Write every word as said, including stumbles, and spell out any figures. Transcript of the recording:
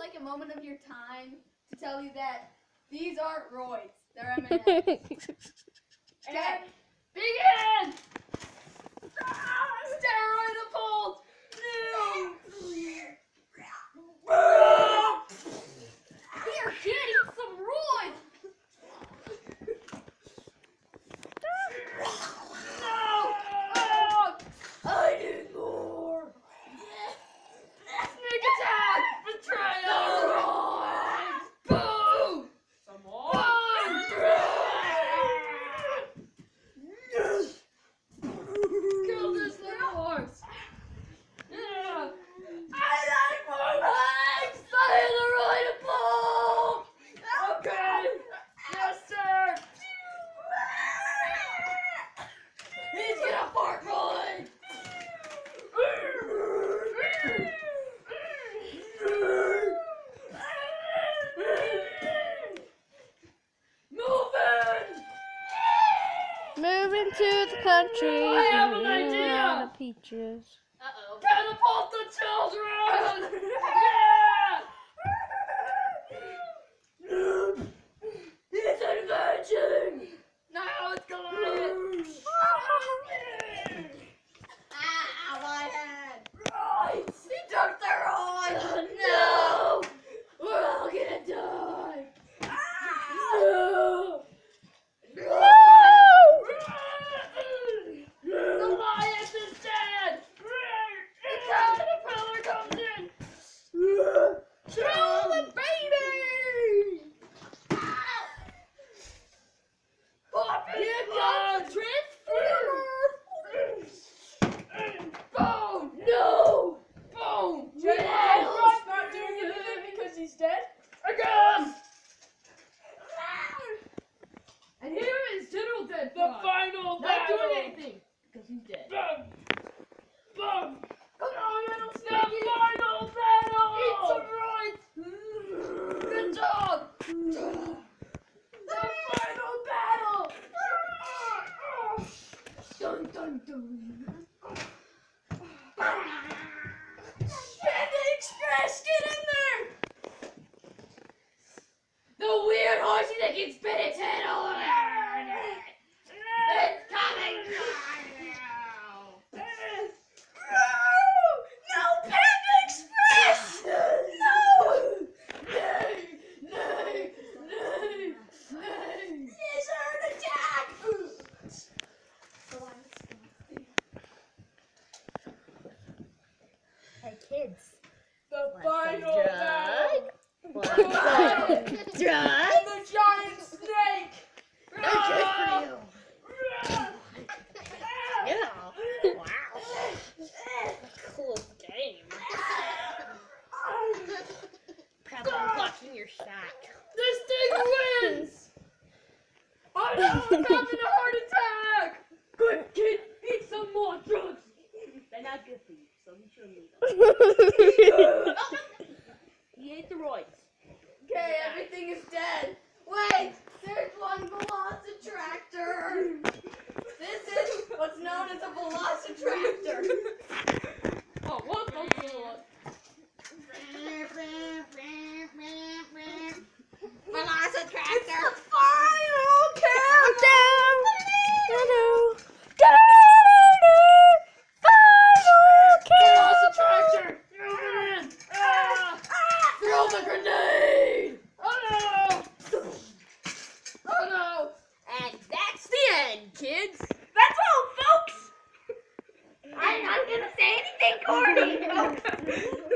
like a moment of your time to tell you that these aren't roids. They're M and M's. Okay. Begin! Steroid appalled! Here, kid, eat some roids! No! Oh, I need more! Sneak attack! Betrayal! Boom! Some more? Kill this little horse! Yeah. I like more legs! Fire the right ball! Okay! Yes, sir! He's gonna fart Roy! Moving! Moving to the country. I have an eating idea. a lot of peaches. Uh-oh. Catapult the children! Yeah! It's invention! Now it's going! Ah, my head! Right! He took the rod! No! We're all gonna die! No! The lion is dead! The caterpillar comes in! Kill the baby! Pop it! Here comes the transformer! Boom! No! Boom! Jay, Nails! Rod's not doing anything because he's dead. Again! And here is General The Deadpot. final Not battle. doing anything because he's dead. Bum. Bum. Come on, little The Sneaky! final battle. Eat some rice! Good job! The final battle! Dun dun dun! Panda Express, get in there! The weird horsey that can spit its head all around! It's coming now! No, Panda Express! No! Nay! Nay! Nay! Nay! Is there an attack? Hey kids. The Want final some battle. Want some drugs? And the giant snake. They're good for you. Yeah. Wow. Cool game. Probably watching your shot. This thing wins! Oh no, I'm having a heart attack! Good kid, eat some more drugs! They're not good for you, so you shouldn't eat them. He ate the roids. Okay, everything is dead. Wait, there's one Velocitractor! This is what's known as a Velocitractor. Oh, what? Velocitractor! It's the final countdown! Hello. Velocitractor! Ah! Throw the grenade! Oh no! Oh no! And that's the end, kids. That's all, folks! I'm not gonna say anything corny, folks!